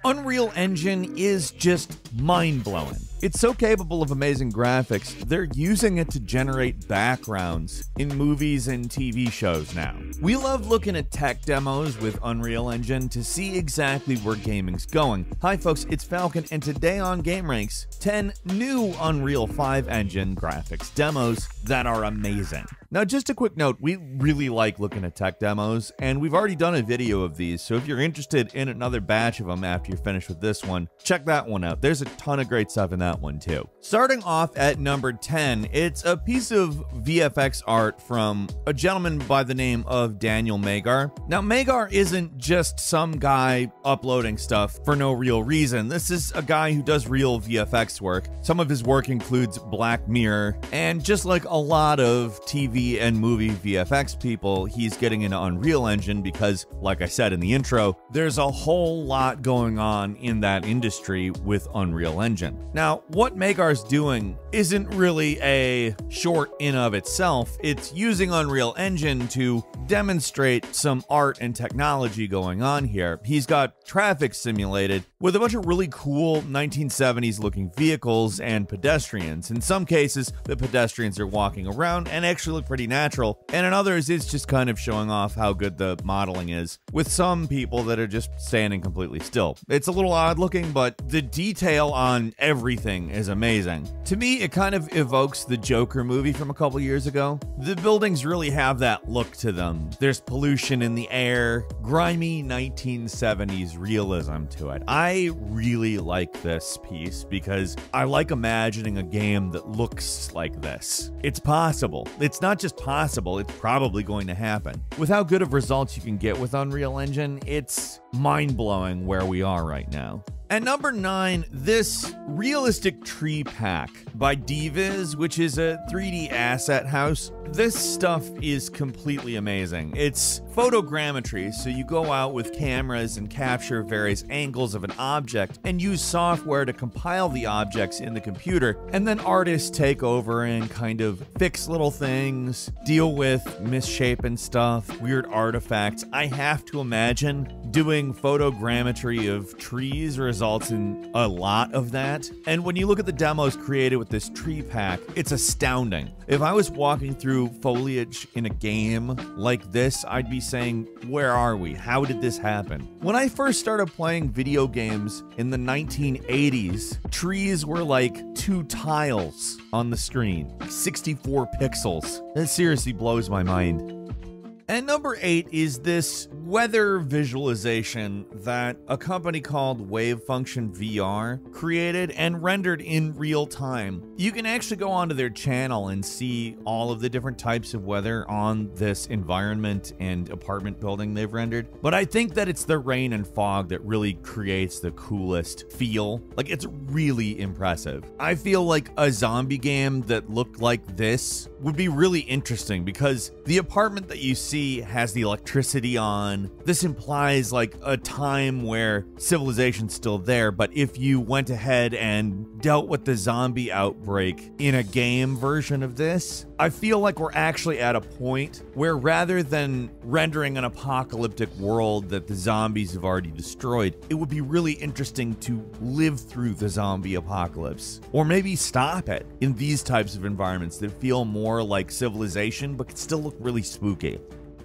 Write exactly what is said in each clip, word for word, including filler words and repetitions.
Unreal Engine is just mind-blowing. It's so capable of amazing graphics, they're using it to generate backgrounds in movies and T V shows now. We love looking at tech demos with Unreal Engine to see exactly where gaming's going. Hi folks, it's Falcon, and today on gameranx, ten new Unreal five engine graphics demos that are amazing. Now, just a quick note, we really like looking at tech demos, and we've already done a video of these, so if you're interested in another batch of them after you're finished with this one, check that one out. There's a ton of great stuff in that one too. Starting off at number ten, it's a piece of V F X art from a gentleman by the name of Daniel Magar. Now, Magar isn't just some guy uploading stuff for no real reason. This is a guy who does real V F X work. Some of his work includes Black Mirror, and just like a lot of T V and movie V F X people, he's getting into Unreal Engine because, like I said in the intro, there's a whole lot going on in that industry with Unreal Engine. Now, what Magar's doing isn't really a short in of itself. It's using Unreal Engine to demonstrate some art and technology going on here. He's got traffic simulated with a bunch of really cool nineteen seventies looking vehicles and pedestrians. In some cases, the pedestrians are walking around and actually look pretty natural, and in others, it's just kind of showing off how good the modeling is, with some people that are just standing completely still. It's a little odd looking, but the detail on everything is amazing. To me, it kind of evokes the Joker movie from a couple years ago. The buildings really have that look to them. There's pollution in the air, grimy nineteen seventies realism to it. I really like this piece because I like imagining a game that looks like this. It's possible. It's not just possible, it's probably going to happen. With how good of results you can get with Unreal Engine, it's mind-blowing where we are right now. At number nine, this realistic tree pack by D-Viz, which is a three D asset house. This stuff is completely amazing. It's photogrammetry, so you go out with cameras and capture various angles of an object and use software to compile the objects in the computer, and then artists take over and kind of fix little things, deal with misshapen stuff, weird artifacts. I have to imagine doing photogrammetry of trees results in a lot of that. And when you look at the demos created with this tree pack, it's astounding. If I was walking through foliage in a game like this, I'd be saying, where are we? How did this happen? When I first started playing video games in the nineteen eighties, trees were like two tiles on the screen, sixty-four pixels. That seriously blows my mind. And number eight is this weather visualization that a company called Wavefunction V R created and rendered in real time. You can actually go onto their channel and see all of the different types of weather on this environment and apartment building they've rendered. But I think that it's the rain and fog that really creates the coolest feel. Like, it's really impressive. I feel like a zombie game that looked like this would be really interesting because the apartment that you see has the electricity on. This implies like a time where civilization's still there, but if you went ahead and dealt with the zombie outbreak in a game version of this, I feel like we're actually at a point where rather than rendering an apocalyptic world that the zombies have already destroyed, it would be really interesting to live through the zombie apocalypse, or maybe stop it in these types of environments that feel more like civilization but can still look really spooky.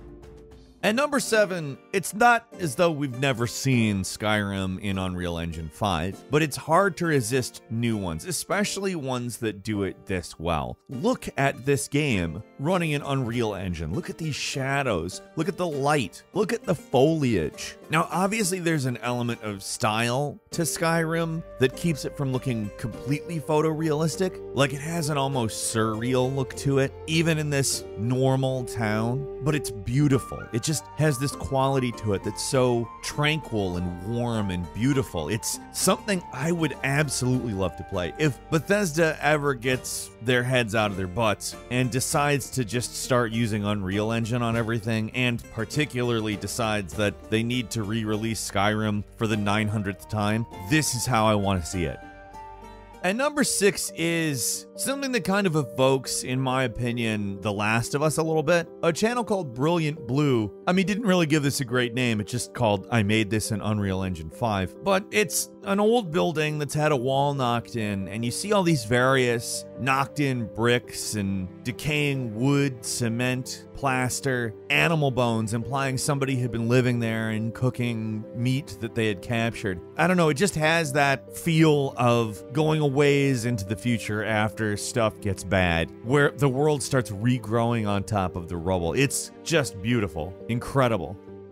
At number seven, it's not as though we've never seen Skyrim in Unreal Engine five, but it's hard to resist new ones, especially ones that do it this well. Look at this game running in Unreal Engine. Look at these shadows. Look at the light. Look at the foliage. Now, obviously, there's an element of style to Skyrim that keeps it from looking completely photorealistic. Like, it has an almost surreal look to it, even in this normal town, but it's beautiful. It just has this quality to it that's so tranquil and warm and beautiful. It's something I would absolutely love to play. If Bethesda ever gets their heads out of their butts and decides to just start using Unreal Engine on everything, and particularly decides that they need to re-release Skyrim for the nine hundredth time, this is how I want to see it. And number six is something that kind of evokes, in my opinion, The Last of Us a little bit. A channel called Brilliant Blue. I mean, didn't really give this a great name. It's just called I Made This in Unreal Engine five. But it's an old building that's had a wall knocked in, and you see all these various knocked in bricks and decaying wood, cement, plaster, animal bones, implying somebody had been living there and cooking meat that they had captured. I don't know, it just has that feel of going a ways into the future after stuff gets bad, where the world starts regrowing on top of the rubble. It's just beautiful, incredible.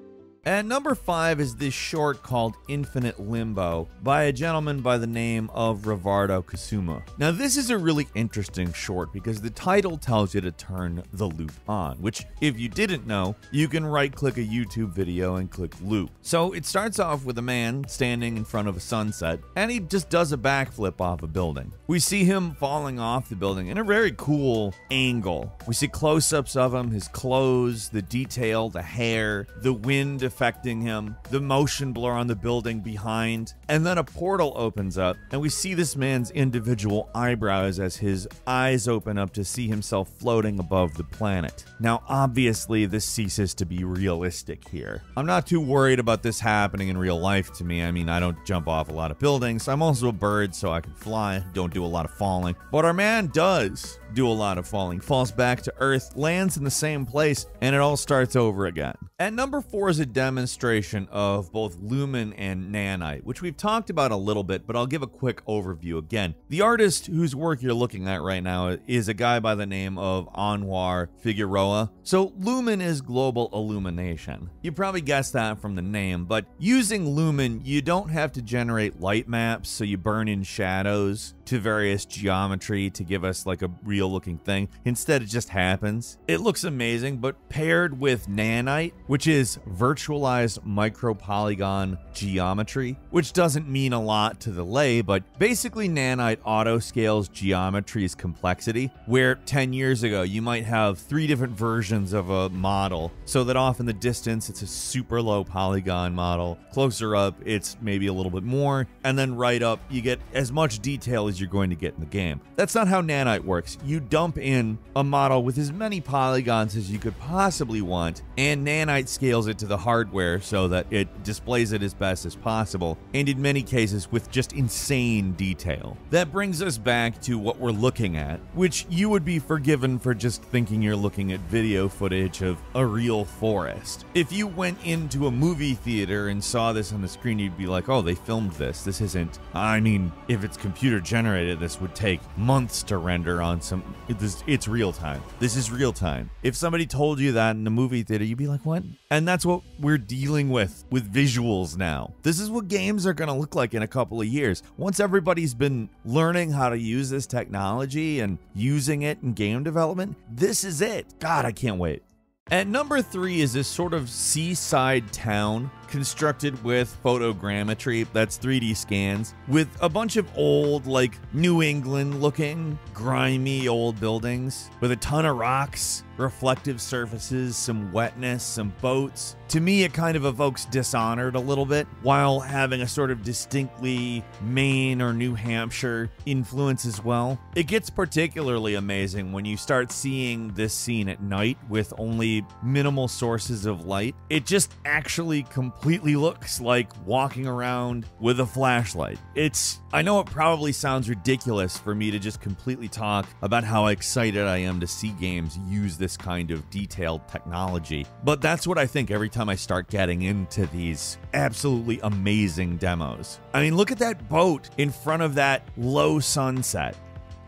And number five is this short called Infinite Limbo by a gentleman by the name of Rivardo Kasuma. Now this is a really interesting short because the title tells you to turn the loop on, which if you didn't know, you can right click a YouTube video and click loop. So it starts off with a man standing in front of a sunset and he just does a backflip off a building. We see him falling off the building in a very cool angle. We see close-ups of him, his clothes, the detail, the hair, the wind affecting him, the motion blur on the building behind, and then a portal opens up and we see this man's individual eyebrows as his eyes open up to see himself floating above the planet. Now obviously this ceases to be realistic here. I'm not too worried about this happening in real life to me. I mean, I don't jump off a lot of buildings. I'm also a bird, so I can fly, don't do a lot of falling. But our man does do a lot of falling, falls back to earth, lands in the same place, and it all starts over again. At number four is a demonstration of both Lumen and Nanite, which we've talked about a little bit, but I'll give a quick overview again. The artist whose work you're looking at right now is a guy by the name of Anwar Figueroa. So Lumen is global illumination. You probably guessed that from the name, but using Lumen, you don't have to generate light maps, so you burn in shadows to various geometry to give us like a real looking thing. Instead, it just happens. It looks amazing, but paired with Nanite, which is virtualized micropolygon geometry, which doesn't mean a lot to the lay, but basically Nanite auto scales geometry's complexity, where ten years ago you might have three different versions of a model, so that off in the distance it's a super low polygon model, closer up it's maybe a little bit more, and then right up you get as much detail as you're going to get in the game. That's not how Nanite works. You dump in a model with as many polygons as you could possibly want, and Nanite scales it to the hardware so that it displays it as best as possible, and in many cases with just insane detail. That brings us back to what we're looking at, which you would be forgiven for just thinking you're looking at video footage of a real forest. If you went into a movie theater and saw this on the screen, you'd be like, oh, they filmed this. This isn't, I mean, if it's computer generated, this would take months to render on some, it's, it's real time. This is real time. If somebody told you that in the movie theater, you'd be like, what? And that's what we're dealing with with visuals now. This is what games are going to look like in a couple of years. Once everybody's been learning how to use this technology and using it in game development, this is it. God, I can't wait. At number three is this sort of seaside town constructed with photogrammetry, that's three D scans, with a bunch of old, like, New England looking, grimy old buildings, with a ton of rocks, reflective surfaces, some wetness, some boats. To me, it kind of evokes Dishonored a little bit, while having a sort of distinctly Maine or New Hampshire influence as well. It gets particularly amazing when you start seeing this scene at night with only minimal sources of light. It just actually completely looks like walking around with a flashlight. It's, I know it probably sounds ridiculous for me to just completely talk about how excited I am to see games use this kind of detailed technology, but that's what I think every time I start getting into these absolutely amazing demos. I mean, look at that boat in front of that low sunset.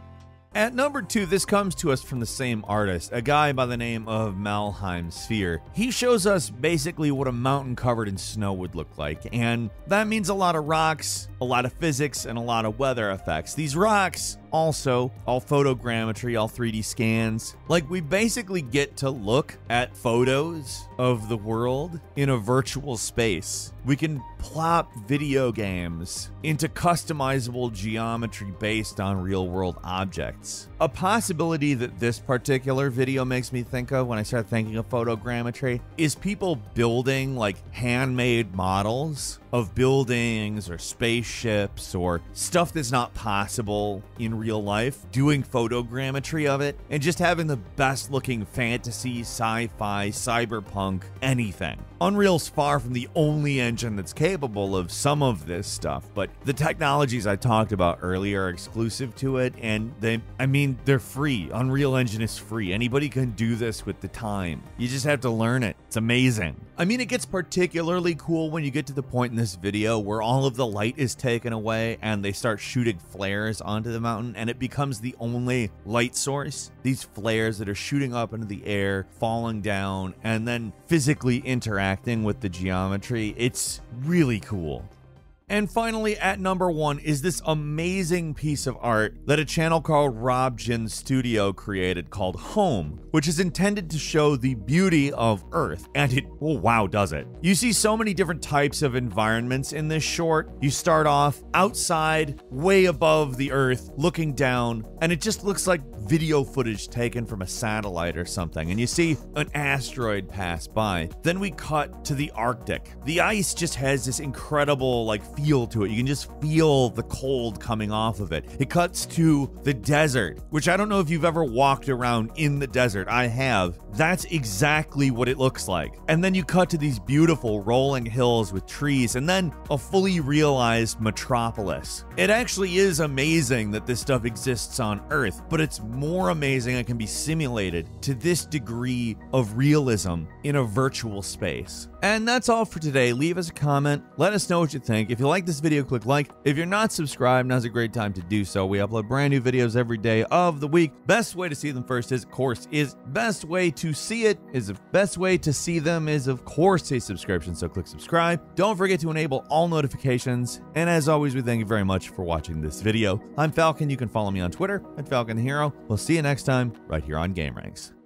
At number two, this comes to us from the same artist, a guy by the name of Malheim Sphere. He shows us basically what a mountain covered in snow would look like, and that means a lot of rocks, a lot of physics, and a lot of weather effects. These rocks also all photogrammetry, all three D scans. Like, we basically get to look at photos of the world in a virtual space. We can plop video games into customizable geometry based on real-world objects. A possibility that this particular video makes me think of when I start thinking of photogrammetry is people building like handmade models of buildings or spaceships or stuff that's not possible in real life, doing photogrammetry of it, and just having the best looking fantasy, sci-fi, cyberpunk, anything. Unreal's far from the only engine that's capable of some of this stuff, but the technologies I talked about earlier are exclusive to it, and they, I mean, they're free. Unreal Engine is free. Anybody can do this with the time. You just have to learn it. It's amazing. I mean, it gets particularly cool when you get to the point in this video where all of the light is taken away and they start shooting flares onto the mountain, and it becomes the only light source. These flares that are shooting up into the air, falling down, and then physically interacting with the geometry. It's really cool. And finally, at number one is this amazing piece of art that a channel called Rob Jin Studio created called Home, which is intended to show the beauty of Earth, and it, oh wow, does it. You see so many different types of environments in this short. You start off outside, way above the Earth, looking down, and it just looks like video footage taken from a satellite or something, and you see an asteroid pass by. Then we cut to the Arctic. The ice just has this incredible, like, feel to it. You can just feel the cold coming off of it. It cuts to the desert, which I don't know if you've ever walked around in the desert. I have. That's exactly what it looks like. And then you cut to these beautiful rolling hills with trees, and then a fully realized metropolis. It actually is amazing that this stuff exists on Earth, but it's more amazing it can be simulated to this degree of realism in a virtual space. And that's all for today. Leave us a comment. Let us know what you think. If you like this video, click like. If you're not subscribed, now's a great time to do so. We upload brand new videos every day of the week. Best way to see them first is, of course, is best way to see it is the best way to see them is, of course, a subscription. So click subscribe. Don't forget to enable all notifications. And as always, we thank you very much for watching this video. I'm Falcon. You can follow me on Twitter at Falcon Hero. We'll see you next time right here on GameRanx.